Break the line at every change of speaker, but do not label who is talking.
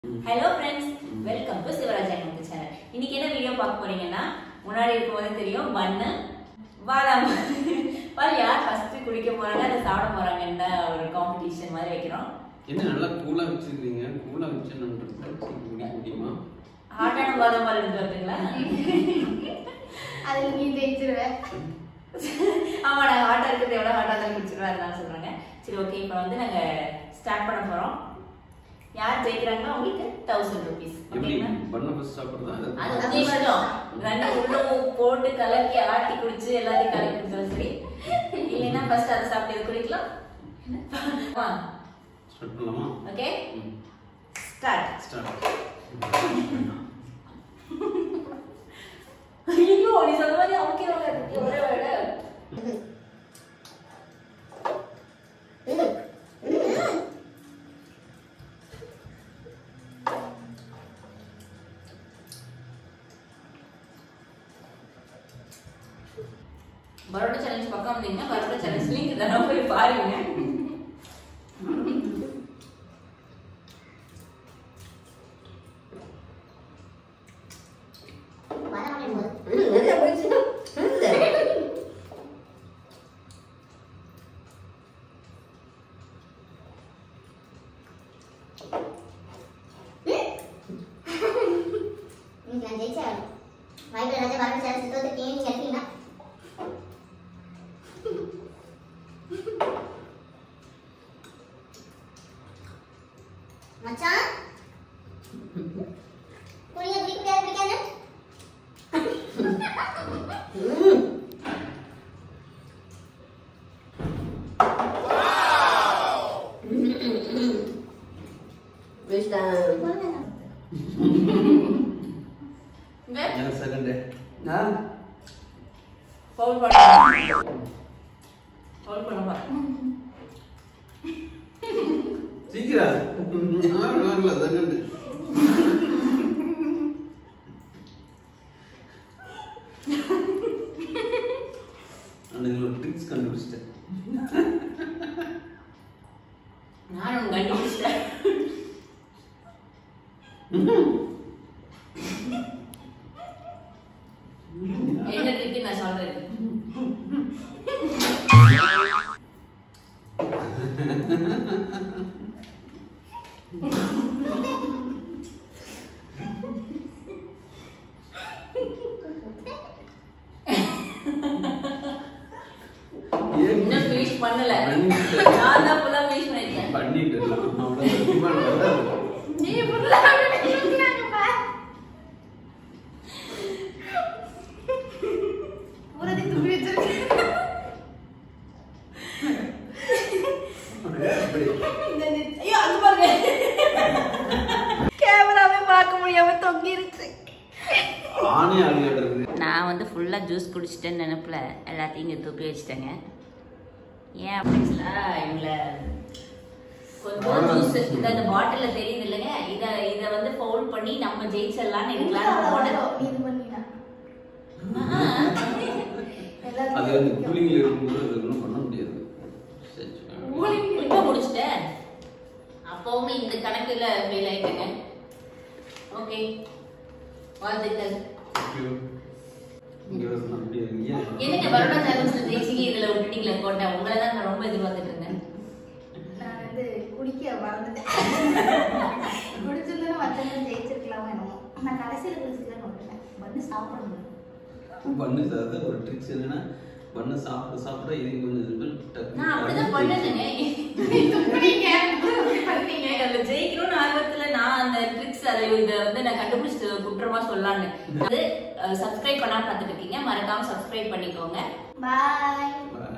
Hello friends, welcome to Sivaraj channel. இன்னைக்கு என்ன video பார்க்க போறீங்கன்னா முன்னாடி இருக்கும்போது தெரியும் பன்னு பாதாம் பால் யார் ஃபர்ஸ்ட் குடிக்க போறாங்க அத சாப்பிட போறாங்கன்ற ஒரு காம்படிஷன் மாதிரி வைக்கிறோம்.
என்ன நல்லா கூலா வச்சிருக்கீங்க? கூலா வச்சேன்ன்றது குடி முடியுமா?
ஹாட்டான பாதாம் பால் எடுத்து வரீங்களா?
அது நீ தேய்ச்சிருவே.
ஆமா நான் ஹாட்டா இருக்குது எவ்வளவு ஹாட்டா தான் குடிச்சிருவேன் அதான் சொல்றாங்க. சரி ஓகே இப்போ வந்து நாங்க ஸ்டார்ட் பண்ண போறோம். யார் ஜெயிக்கிறாங்களோ அவங்களுக்கு 1000 rupees.
ஓகேங்களா? பண்ண ஃபர்ஸ்ட் சாப்பிடுறதா?
அது அதே மட்டும். ரெண்டு உள்ள போட்டு கலக்கி ஆட்டி குடிச்சு எல்லாத்தையும் கலக்கி குடிச்சா சரி. இல்லைன்னா ஃபர்ஸ்ட் அதை சாப்பிட்டு குடிக்கலாம். வா.
ஸ்டார்ட் பண்ணலாமா?
ஓகே. ஸ்டார்ட். ஐயோ நீ சொன்ன மாதிரி ஓகே ஒரே வேட. பரோட்டா சேலஞ்ச் பக்கம் வந்தீங்கன்னா பரோட்டா சேலஞ்ச் லிங்க் தரேன் போய் பாருங்க.
மச்சான் குடிங்க குடிக்காத
என்ன செகண்ட்?
ஃபவுல் பண்ணு. ஃபவுல் பண்ணுவா.
சீக்கிரம். நார்மலா செகண்ட். அன்னைக்கு ஒரு ட்ரிக்ஸ் கண்டுபிடிச்சிட்டேன்.
நானும் கண்டுபிடிச்சிட்டேன். என்ன ட்ரிக் நான் சொல்றேன். இன்னும் ஃபினிஷ் பண்ணல. நான் தான் ஃபுல்லா ஃபினிஷ் பண்ணிட்டேன்.
பண்ணிட்டேன். அவ்வளவு டிமாண்ட் வராது.
நீ ஃபுல்லா பண்ணிட்டீங்கப்பா.
ஊரடி துப்பி வச்சிருக்கேன்.
ஐயோ அங்க பாருங்க. கேமராவே பார்க்க முடியாம தொங்கிருச்சு.
ஆனே ஆடுறது.
நான் வந்து ஃபுல்லா ஜூஸ் குடிச்சிட்டேன்னு நினைப்புல எல்லாத்தையும் இங்க தூக்கி வச்சிட்டேங்க. ஏன் அப்படின்னா இவங்கள கொஞ்சம் ஜூஸ் இந்த பாட்டில்ல தெரியுது இல்லைங்க இத வந்து ஃபவுல் பண்ணி நம்ம ஜெயிச்சிடலாம்னு எடுக்கலாம்னு போனோம்.
இது பண்ணினா
அது வந்து கூலிங்ல இருக்கும்போது அது ஒன்றும் பண்ண முடியாது.
இப்போ முடிச்சிட்டேன். அப்பவும் இந்த கணக்குல ஃபெயில் ஆயிட்டேங்க. ஓகே வாழ்த்துக்கள். என்னங்க பரோட்டா சேலஞ்சில் ஜெயிச்சிங்க இதுல விட்டுட்டீங்களே கோட்டை. உங்களை தான் நான் ரொம்ப எதிர்பார்த்துட்டு இருந்தேன்.
நான் வந்து குடிக்க மறந்துட்டேன். குடிச்சிருந்தா மத்தவங்க ஜெயிச்சிருக்கலாமோ என்னமோ. நான் கடைசியில குடிச்சிக்கலாம்னு விட்டுட்டேன். பண்ணு சாப்பிடணும்.
பண்ணு சார் ஒரு ட்ரிக்ஸ் என்னன்னா பண்ணு சாப்பிட இது கொஞ்சம்
நான் அப்படிதான் பண்ணேங்க. பண்ணீங்க அதுல ஜெயிக்கணும்னு ஆர்வத்துல நான் அந்த ட்ரிக்ஸ் அதை இதை வந்து நான் கண்டுபிடிச்சிட்டு குற்றமா சொல்லலான்னு அது சப்ஸ்கிரைப் பண்ணாம பார்த்துட்டு இருக்கீங்க. மறக்காம சப்ஸ்கிரைப் பண்ணிக்கோங்க.
பாய்.